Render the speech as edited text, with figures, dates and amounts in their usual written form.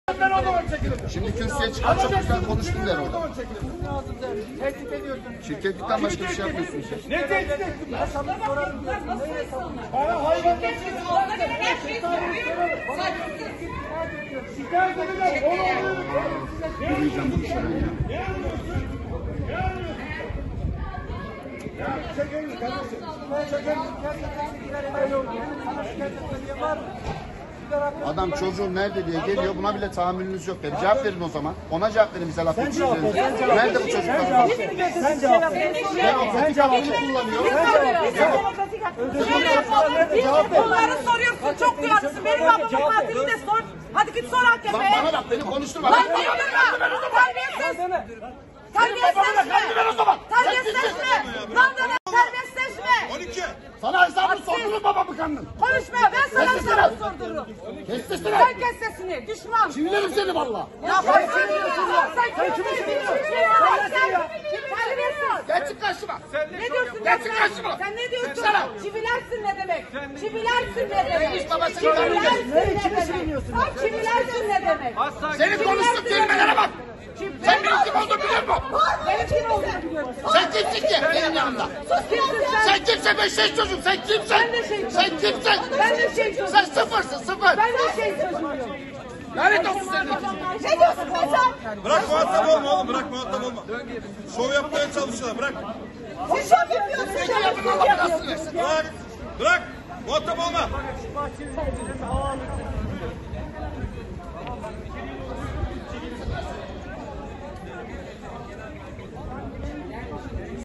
Şimdi kürsüye çıkar çok güzel konuştun der orada. Tehdit ediyorsun. Şirketlikten başka bir şey yapmıyorsun sen. Ne tehdit ettin? Ben sana sorarım. Bana hayvan şikayet edeceğim. Yürüyeceğim bu işe ben ya. Çekelim kardeşim. Çekelim. Sana şikayet etmediğin var mı? Adam çocuğun nerede diye geliyor, buna bile tahammülünüz yok dedi. Cevap verin o zaman. Ona cevap verin, bize laf yetiştiririz. Nerede bu çocuk? Sen cevap ver. Sen cevabını kullanıyor. Bunları soruyorsun, çok duyarlısın. Benim babamın katilini de sor. Hadi git sor hakeme. Bana bak, beni konuşturma. Lan konuşturma. Terbiyesiz. Terbiyesizleşme. Terbiyesizleşme. Lan deme terbiyesizleşme. 12. Sana hesabını sordurur babamı kanın. Konuşma, ben sana hesabını sordururum. Kes sesini. Sen kes sesini, düşman. Çivilerim seni valla. Ya sen kimi biliyorsun? Gel çık karşıma. Ne diyorsun? Gel çık karşıma. Sen ne diyorsun? Çıksana. Çivilersin ne demek? Çivilersin ne demek? Neymiş baba senin Çivilersin karnın? ne demek? Sen çivilersin ne demek? Senin konuştuğun kelimelere bak. Sen benim kim olduğumu biliyor musun? Benim kim olduğunu biliyor musun? Sen kimsin ki benim yanımda? Sus kimsin sen? Sen kimsin? Ben şey çocuğum. Sen kimsin? Ben de şey çocuğum. Sen kimsin? Ben de şey çocuğum. Sen sıfırsın, sıfır. Ben de şey çocuğuyum. Lanet olsun senin. Ne diyorsun be sen? Bırak muhatap olma oğlum, bırak muhatap olma. Şov yapmaya çalışıyorlar, bırak. Siz şov yapıyorsunuz. Peki yapın Allah belasını versin. Bırak, bırak. Muhatap olma.